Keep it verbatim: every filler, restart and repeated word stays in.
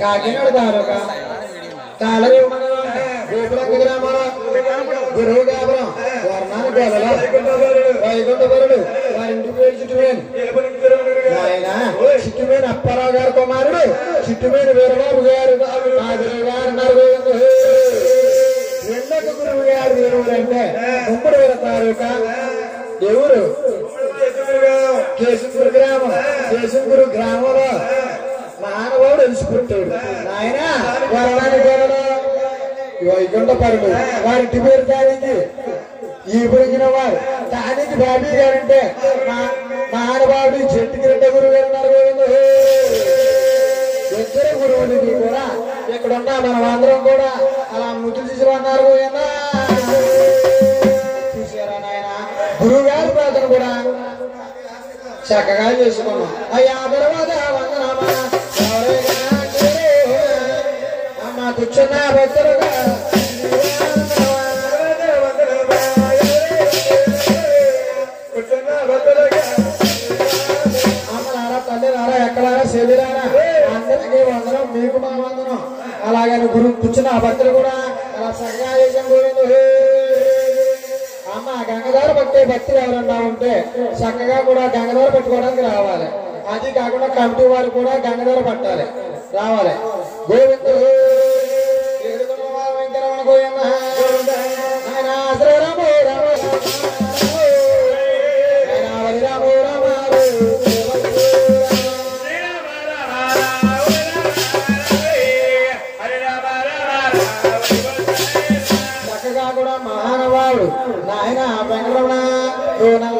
కాకినాడ తాలూకా తాళరేవు మండలం గోపురంగ గ్రామంలో గురువు గాపురం వర్ణాన్ని గోలలో వైకుంఠపురుడు వారి ఇంటి పేరు చిట్టుమేను ఆయన చిట్టుమేను అప్పారావు గారి కుమారుడు చిట్టుమేను వీరబాబు గారు నాగురు గారు నరగోవిందు రెండొక గురువు గారు ఎవరు అంటే ముమ్మడి వీర తాలూకా ఎవరు కేశంపురు గ్రామం కేశంపురు గ్రామంలో మానవుడు ఎలుసుకుంటాడు ఆయన వరణాన్ని గోలలో వైకుంఠపరుడు వారి ఇంటి పేరు తానికి ఈ పొడిగిన వారు తానికి బాబీ గారంటే మహానుభావుడు చెట్టుకి రెండో గురువు గారు నరగోవిందు ఇద్దరు గురువులకి కూడా ఇక్కడ ఉన్న మనం అందరం కూడా అలా ముద్దు తీసుకున్నారు గోవిందా చూసారా నాయన గురువు గారి ప్రార్థన కూడా చక్కగా చేసుకున్నాం అయ్యా తర్వాత వందనామా అమ్మ కూర్చున్న భక్తులుగా అమ్మలారా తల్లిరారా ఎక్కడారా చెల్లిరారా అందరికీ వందనం మీకు మా వందనం అలాగని గురువు కూర్చున్న భక్తులు కూడా అలా చక్కగా చేసాం గోవిందు అమ్మ గంగధార పట్టే భక్తులు ఎవరన్నా ఉంటే చక్కగా కూడా గంగధార పట్టుకోవడానికి రావాలి అది కాకుండా కమిటీ వారు కూడా గంగధార పట్టాలి రావాలి గోవిందు వెంకరమణ గోవింద ఆయన శ్రీరాము రామ ఆయన రాము రామ చక్కగా కూడా మహానుభావుడు నాయన వెంకటరమణ